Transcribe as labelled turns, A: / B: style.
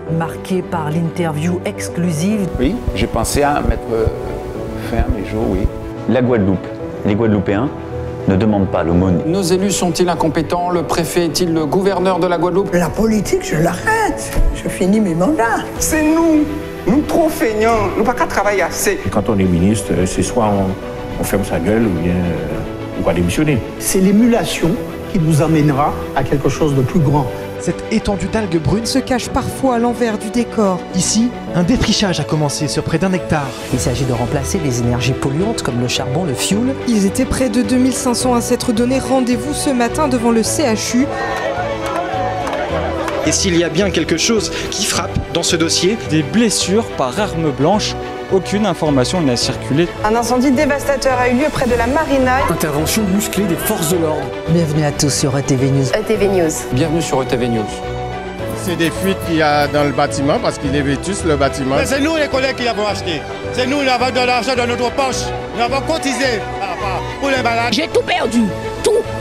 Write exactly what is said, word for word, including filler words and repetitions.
A: marqué par l'interview exclusive.
B: Oui, j'ai pensé à mettre fin à mes jours, oui.
C: La Guadeloupe, les Guadeloupéens ne demandent pas l'aumône.
D: Nos élus sont-ils incompétents? Le préfet est-il le gouverneur de la Guadeloupe?
E: La politique, je l'arrête. Je finis mes mandats.
F: C'est nous, nous trop feignants, nous pas qu'à travailler assez.
G: Quand on est ministre, c'est soit on, on ferme sa gueule ou bien euh, on va démissionner.
H: C'est l'émulation qui nous amènera à quelque chose de plus grand.
I: Cette étendue d'algues brunes
J: se cache parfois à l'envers du décor.
I: Ici, un défrichage a commencé sur près d'un hectare.
A: Il s'agit de remplacer les énergies polluantes comme le charbon, le fioul.
J: Ils étaient près de deux mille cinq cents à s'être donné rendez-vous ce matin devant le C H U.
K: Et s'il y a bien quelque chose qui frappe dans ce dossier,
L: des blessures par arme blanche. Aucune information n'a circulé.
M: Un incendie dévastateur a eu lieu près de la marina.
N: Intervention musclée des forces de l'ordre.
A: Bienvenue à tous sur E T V News.
O: E T V News.
D: Bienvenue sur E T V News.
P: C'est des fuites qu'il y a dans le bâtiment parce qu'il est vétuste le bâtiment.
Q: Mais c'est nous les collègues qui l'avons acheté. C'est nous qui avons de l'argent dans notre poche. Nous avons cotisé pour les malades.
R: J'ai tout perdu. Tout.